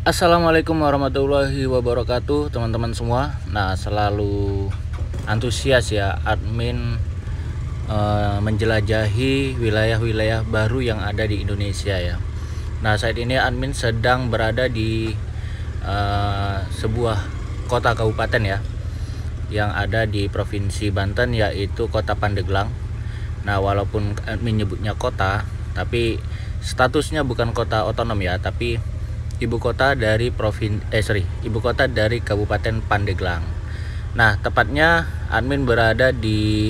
Assalamualaikum warahmatullahi wabarakatuh, teman-teman semua. Nah, selalu antusias ya admin menjelajahi wilayah-wilayah baru yang ada di Indonesia ya. Nah, saat ini admin sedang berada di sebuah kota kabupaten ya, yang ada di Provinsi Banten, yaitu Kota Pandeglang. Nah, walaupun admin nyebutnya kota, tapi statusnya bukan kota otonom ya, tapi ibu kota dari ibu kota dari Kabupaten Pandeglang. Nah, tepatnya admin berada di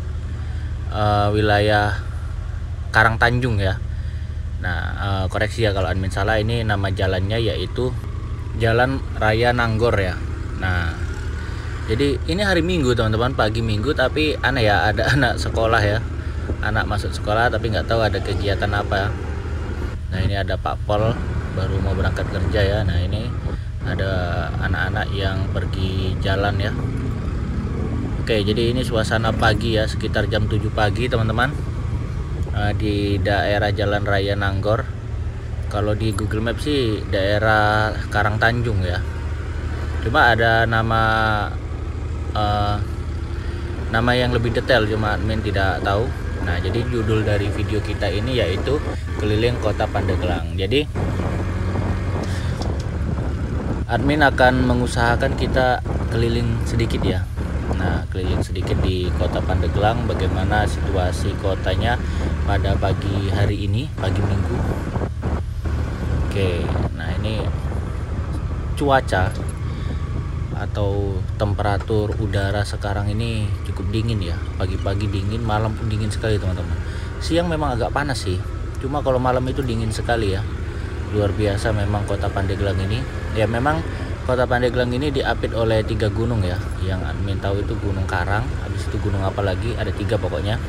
wilayah Karangtanjung ya. Nah, koreksi ya kalau admin salah, ini nama jalannya yaitu Jalan Raya Nanggor ya. Nah, jadi ini hari Minggu teman-teman, pagi Minggu, tapi aneh ya, ada anak sekolah ya, anak masuk sekolah tapi nggak tahu ada kegiatan apa. Nah, ini ada Pak Pol baru mau berangkat kerja ya. Nah, ini ada anak-anak yang pergi jalan ya. Oke, jadi ini suasana pagi ya, sekitar jam 7 pagi teman-teman, di daerah Jalan Raya Nanggor. Kalau di Google Maps sih daerah Karangtanjung ya, cuma ada nama yang lebih detail, cuma admin tidak tahu. Nah, jadi judul dari video kita ini yaitu Keliling Kota Pandeglang. Jadi admin akan mengusahakan kita keliling sedikit ya. Nah, keliling sedikit di Kota Pandeglang, bagaimana situasi kotanya pada pagi hari ini, pagi Minggu. Oke, nah ini cuaca atau temperatur udara sekarang ini cukup dingin ya. Pagi-pagi dingin, malam pun dingin sekali teman-teman. Siang memang agak panas sih, cuma kalau malam itu dingin sekali ya. Luar biasa memang Kota Pandeglang ini. Ya, memang Kota Pandeglang ini diapit oleh 3 gunung ya. Yang admin tahu itu Gunung Karang, habis itu gunung apa lagi, ada 3 pokoknya.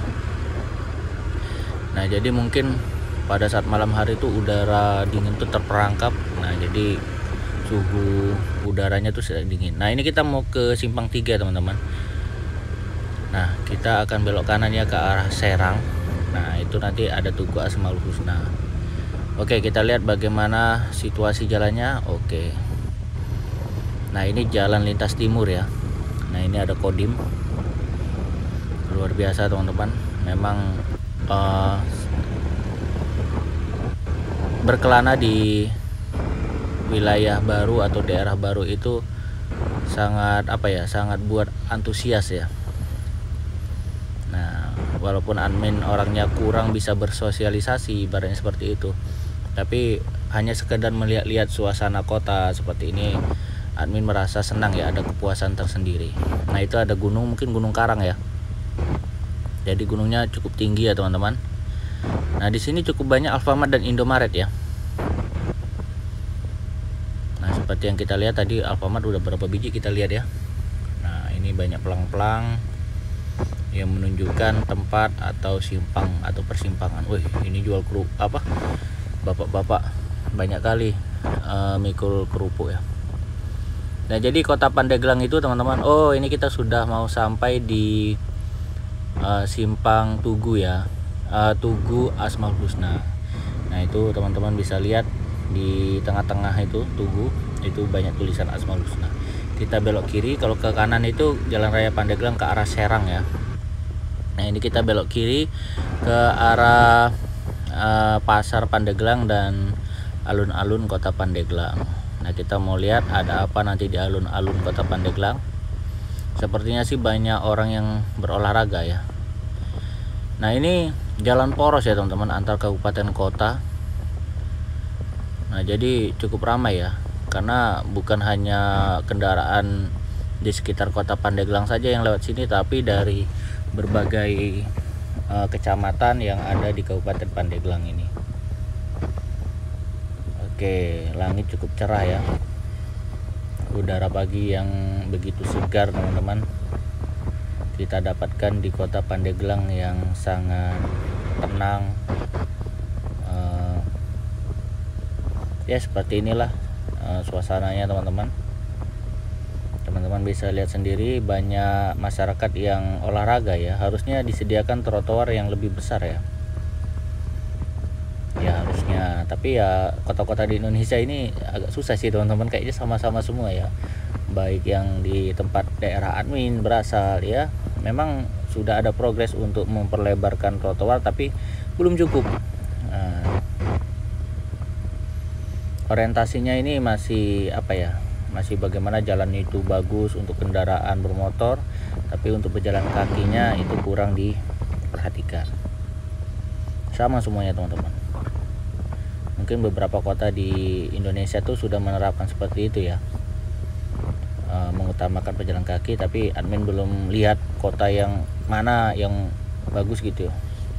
Nah, jadi mungkin pada saat malam hari itu udara dingin itu terperangkap. Nah, jadi suhu udaranya tuh sedang dingin. Nah, ini kita mau ke Simpang 3 teman-teman. Nah, kita akan belok kanan ya ke arah Serang. Nah, itu nanti ada Tugu Asmaul Husna. Oke, kita lihat bagaimana situasi jalannya. Oke. Nah, ini jalan lintas timur ya. Nah, ini ada Kodim. Luar biasa teman-teman. Memang berkelana di wilayah baru atau daerah baru itu sangat sangat buat antusias ya. Nah, walaupun admin orangnya kurang bisa bersosialisasi ibaratnya seperti itu, tapi hanya sekedar melihat-lihat suasana kota seperti ini, admin merasa senang ya, ada kepuasan tersendiri. Nah, itu ada gunung, mungkin Gunung Karang ya. Jadi gunungnya cukup tinggi ya teman-teman. Nah, di sini cukup banyak Alfamart dan Indomaret ya. Nah, seperti yang kita lihat tadi, Alfamart udah berapa biji kita lihat ya. Nah, ini banyak pelang-pelang yang menunjukkan tempat atau simpang atau persimpangan. Wih, ini jual kerupuk bapak-bapak banyak kali mikul kerupuk ya. Nah, jadi Kota Pandeglang itu teman-teman, oh ini kita sudah mau sampai di simpang Tugu ya, Tugu Asmaul Husna. Nah, itu teman-teman bisa lihat di tengah-tengah itu Tugu, itu banyak tulisan Asmaul Husna. Kita belok kiri, kalau ke kanan itu Jalan Raya Pandeglang ke arah Serang ya. Nah, ini kita belok kiri ke arah Pasar Pandeglang dan alun-alun Kota Pandeglang. Nah, kita mau lihat ada apa nanti di alun-alun Kota Pandeglang. Sepertinya sih banyak orang yang berolahraga ya. Nah, ini jalan poros ya teman-teman, antar kabupaten kota. Nah, jadi cukup ramai ya, karena bukan hanya kendaraan di sekitar Kota Pandeglang saja yang lewat sini, tapi dari berbagai kecamatan yang ada di Kabupaten Pandeglang ini. Oke, langit cukup cerah ya. Udara pagi yang begitu segar teman-teman kita dapatkan di Kota Pandeglang yang sangat tenang. Ya, seperti inilah suasananya teman-teman. Teman-teman bisa lihat sendiri, banyak masyarakat yang olahraga ya. Harusnya disediakan trotoar yang lebih besar ya. Ya harusnya, tapi Tapi ya kota-kota di Indonesia ini agak susah sih teman-teman, kayaknya sama-sama semua ya, baik yang di tempat daerah admin berasal ya. Memang sudah ada progres untuk memperlebarkan trotoar tapi belum cukup. Orientasinya ini masih apa ya, masih bagaimana jalan itu bagus untuk kendaraan bermotor, tapi untuk pejalan kakinya itu kurang diperhatikan. Sama semuanya teman-teman. Mungkin beberapa kota di Indonesia tuh sudah menerapkan seperti itu ya, mengutamakan pejalan kaki, tapi admin belum lihat kota yang mana yang bagus gitu.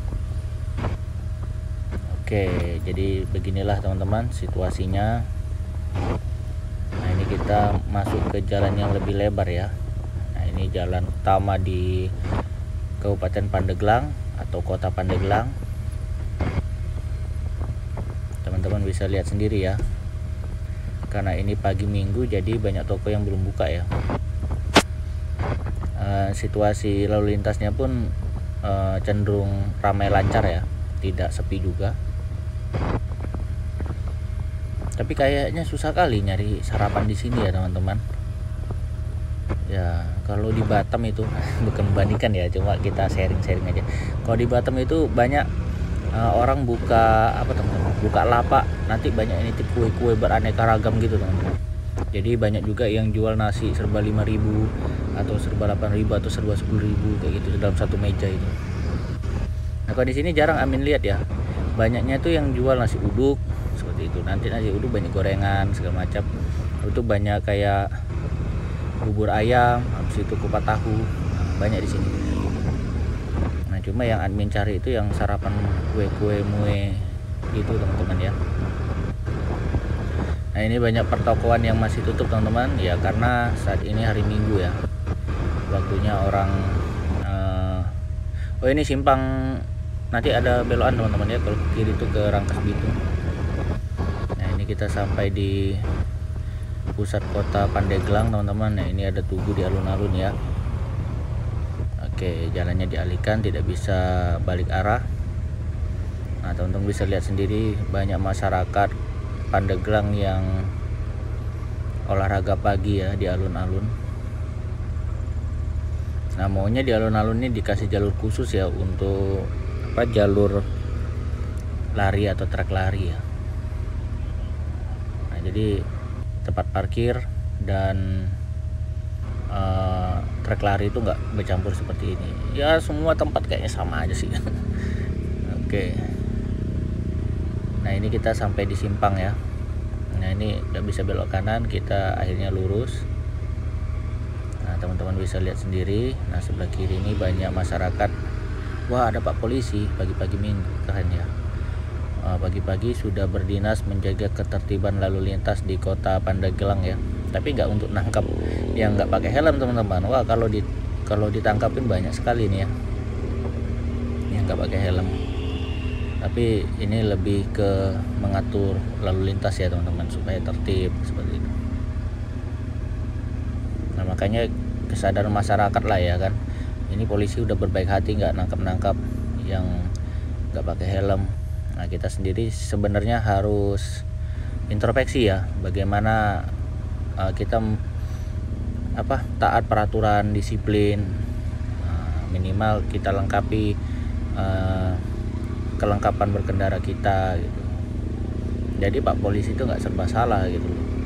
Oke, jadi beginilah teman-teman situasinya. Nah ini kita masuk ke jalan yang lebih lebar ya. Nah ini jalan utama di Kabupaten Pandeglang atau Kota Pandeglang. Teman-teman bisa lihat sendiri ya, karena ini pagi Minggu jadi banyak toko yang belum buka ya. Situasi lalu lintasnya pun cenderung ramai lancar ya, tidak sepi juga. Tapi kayaknya susah kali nyari sarapan di sini ya teman-teman. Ya kalau di Batam itu bukan membandingkan ya, cuma kita sharing-sharing aja. Kalau di Batam itu banyak orang buka apa teman-teman, buka lapak, nanti banyak ini kue-kue beraneka ragam gitu teman-teman. Jadi banyak juga yang jual nasi serba 5.000 atau serba 8.000 atau serba 10.000 kayak gitu dalam satu meja itu. Nah kalau di sini jarang amin lihat ya, banyaknya tuh yang jual nasi uduk seperti itu. Nanti nasi uduk banyak gorengan segala macam. Itu banyak kayak bubur ayam, habis itu kupat tahu, banyak di sini. Nah cuma yang admin cari itu yang sarapan kue-kue mue itu teman-teman ya. Nah ini banyak pertokoan yang masih tutup teman-teman ya, karena saat ini hari Minggu ya, waktunya orang oh ini simpang, nanti ada belokan teman-teman ya, kalau kiri itu ke Rangkas Bitung. Nah ini kita sampai di pusat kota Pandeglang teman-teman. Nah ini ada tugu di alun-alun ya. Oke, jalannya dialihkan, tidak bisa balik arah. Nah teman-teman bisa lihat sendiri banyak masyarakat Pandeglang yang olahraga pagi ya di alun-alun. Nah maunya di alun-alun ini dikasih jalur khusus ya untuk apa, jalur lari atau trek lari ya. Nah jadi tempat parkir dan trek lari itu nggak bercampur seperti ini ya, semua tempat kayaknya sama aja sih. Oke, nah ini kita sampai di simpang ya. Nah ini nggak bisa belok kanan, kita akhirnya lurus. Nah teman-teman bisa lihat sendiri. Nah sebelah kiri ini banyak masyarakat. Wah ada Pak Polisi pagi-pagi Minggu, keren ya. Pagi-pagi sudah berdinas menjaga ketertiban lalu lintas di Kota Pandeglang ya. Tapi nggak untuk nangkap yang nggak pakai helm teman-teman. Wah kalau ditangkapin banyak sekali nih ya yang nggak pakai helm. Tapi ini lebih ke mengatur lalu lintas ya teman-teman, supaya tertib seperti itu. Nah makanya kesadaran masyarakat lah ya kan, ini polisi udah berbaik hati nggak nangkap yang nggak pakai helm. Nah kita sendiri sebenarnya harus introspeksi ya, bagaimana kita taat peraturan disiplin, minimal kita lengkapi kelengkapan berkendara kita gitu. Jadi Pak Polisi itu nggak serba salah gitu.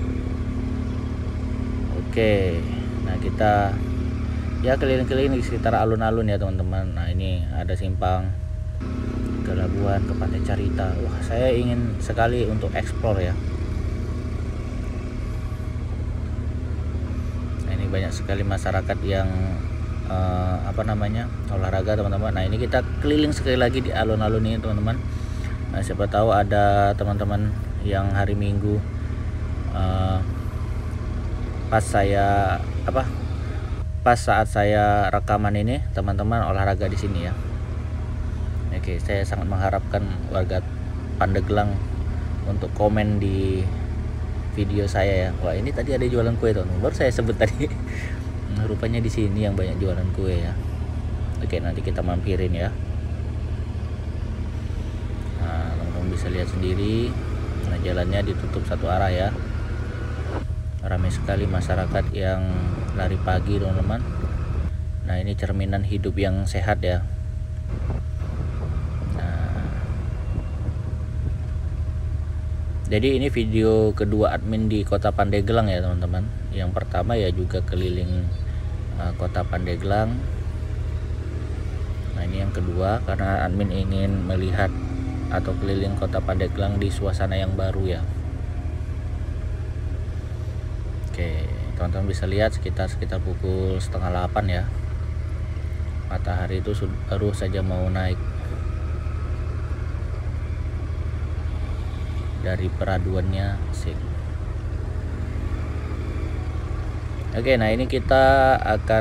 Oke, nah kita ya keliling-keliling di sekitar alun-alun ya teman-teman. Nah ini ada simpang ke Labuan, ke Pantai Carita. Wah saya ingin sekali untuk eksplor ya. Nah ini banyak sekali masyarakat yang olahraga teman-teman. Nah ini kita keliling sekali lagi di alun-alun ini teman-teman. Nah siapa tahu ada teman-teman yang hari Minggu pas saat saya rekaman ini teman-teman olahraga di sini ya. Oke, saya sangat mengharapkan warga Pandeglang untuk komen di video saya ya. Wah ini tadi ada jualan kue teman-teman, baru saya sebut tadi. Rupanya di sini yang banyak jualan kue ya. Oke, nanti kita mampirin ya. Nah, teman-teman bisa lihat sendiri. Nah, jalannya ditutup satu arah ya. Ramai sekali masyarakat yang lari pagi, teman-teman. Nah, ini cerminan hidup yang sehat ya. Jadi ini video kedua admin di Kota Pandeglang ya teman-teman. Yang pertama ya juga keliling Kota Pandeglang. Nah, ini yang kedua karena admin ingin melihat atau keliling Kota Pandeglang di suasana yang baru ya. Oke, teman-teman bisa lihat sekitar pukul 7:30 ya. Matahari itu baru saja mau naik dari peraduannya sih. Oke, nah ini kita akan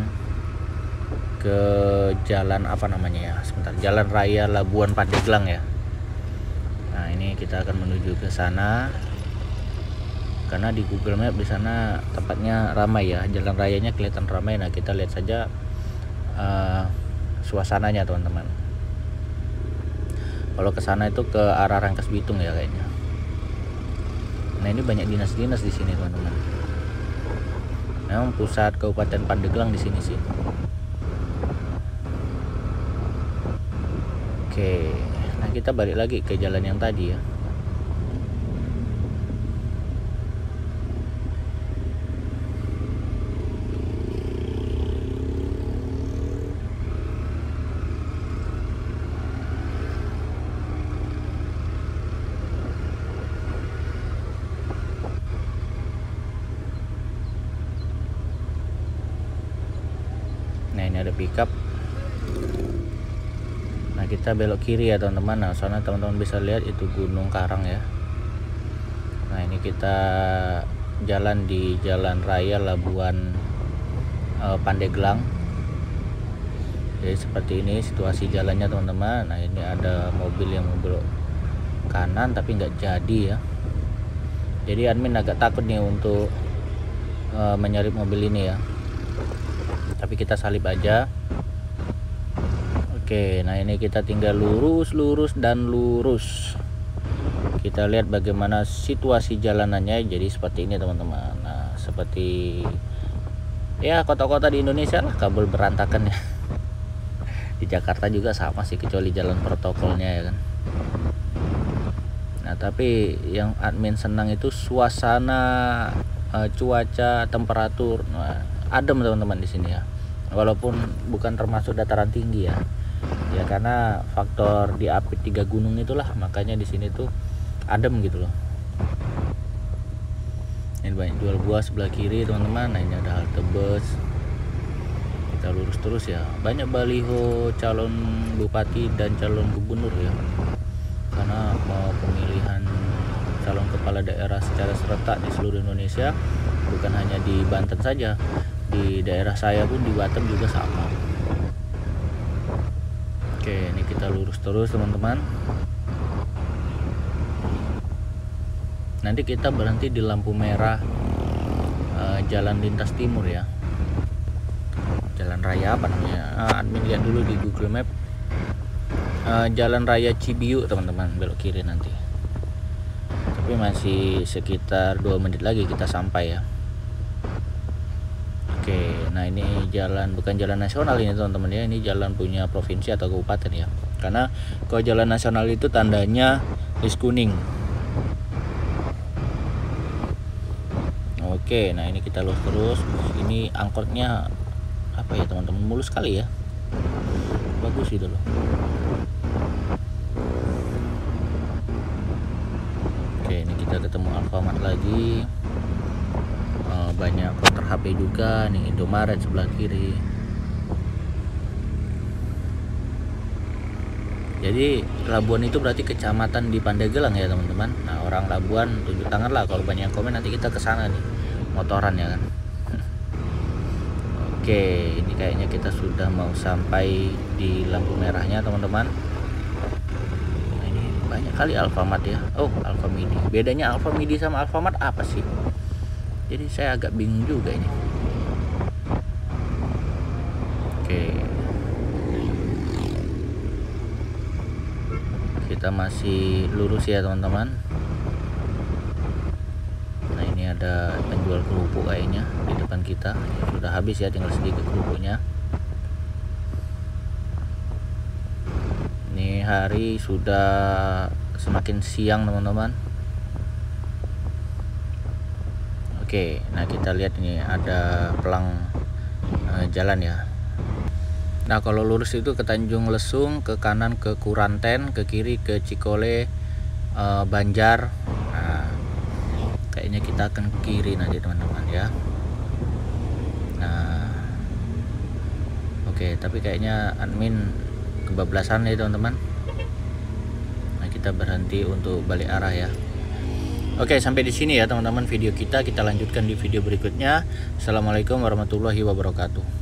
ke jalan apa namanya ya, sebentar, Jalan Raya Labuan Pandeglang ya. Nah, ini kita akan menuju ke sana karena di Google Map di sana tempatnya ramai ya, jalan rayanya kelihatan ramai. Nah, kita lihat saja suasananya teman-teman. Kalau ke sana itu ke arah Rangkas Bitung ya kayaknya. Nah, ini banyak dinas-dinas di sini teman-teman. Memang pusat Kabupaten Pandeglang di sini sih. Oke, nah kita balik lagi ke jalan yang tadi ya. Nah, ini ada pickup. Nah, kita belok kiri ya teman-teman. Nah, soalnya teman-teman bisa lihat itu Gunung Karang ya. Nah, ini kita jalan di Jalan Raya Labuan Pandeglang. Jadi seperti ini situasi jalannya teman-teman. Nah, ini ada mobil yang mau belok kanan tapi nggak jadi ya. Jadi admin agak takut nih untuk menyalip mobil ini ya. Tapi kita salip aja. Oke, nah ini kita tinggal lurus dan lurus. Kita lihat bagaimana situasi jalanannya. Jadi seperti ini teman-teman. Nah, seperti ya kota-kota di Indonesia lah, kabel berantakan ya. Di Jakarta juga sama sih, kecuali jalan protokolnya ya kan. Nah, tapi yang admin senang itu suasana, cuaca, temperatur. Nah, adem teman-teman di sini ya. Walaupun bukan termasuk dataran tinggi ya. Ya karena faktor diapit 3 gunung itulah, makanya di sini tuh adem gitu loh. Ini banyak jual buah sebelah kiri teman-teman. Nah, ini ada halte bus. Kita lurus terus ya. Banyak baliho calon bupati dan calon gubernur ya. Karena mau pemilihan calon kepala daerah secara serentak di seluruh Indonesia, bukan hanya di Banten saja, di daerah saya pun di Batam juga sama. Oke, ini kita lurus terus teman-teman. Nanti kita berhenti di lampu merah Jalan Lintas Timur ya. Jalan raya apa namanya? Admin lihat dulu di Google Map. Jalan Raya Cibiu teman-teman, belok kiri nanti. Tapi masih sekitar 2 menit lagi kita sampai ya. Oke, nah ini jalan, bukan jalan nasional ini teman-teman ya, ini jalan punya provinsi atau kabupaten ya. Karena kalau jalan nasional itu tandanya list kuning. Oke, nah ini kita lurus terus. Ini angkotnya apa ya teman-teman, mulus sekali ya. Bagus gitu loh. Oke, ini kita ketemu Alfamart lagi. Banyak counter HP juga nih, Indomaret sebelah kiri. Jadi Labuan itu berarti kecamatan di Pandeglang ya teman-teman. Nah, orang Labuan tunjuk tangan lah kalau banyak yang komen, nanti kita ke sana nih motoran ya kan. Oke, ini kayaknya kita sudah mau sampai di lampu merahnya teman-teman. Nah, ini banyak kali Alfamart ya. Oh, Alfamidi. Bedanya Alfamidi sama Alfamart apa sih? Jadi saya agak bingung juga ini. Oke, kita masih lurus ya teman-teman. ada penjual kerupuk kayaknya di depan kita. Sudah habis ya, tinggal sedikit kerupuknya. Ini hari sudah semakin siang teman-teman. Oke, nah kita lihat ini ada pelang jalan ya. Nah kalau lurus itu ke Tanjung Lesung, ke kanan ke Kuranten, ke kiri ke Cikole, Banjar. Nah kayaknya kita akan ke kiri nanti teman-teman ya. Nah oke, tapi kayaknya admin kebablasan ya teman-teman. Nah kita berhenti untuk balik arah ya. Oke, sampai di sini ya teman-teman video kita. Kita lanjutkan di video berikutnya. Assalamualaikum warahmatullahi wabarakatuh.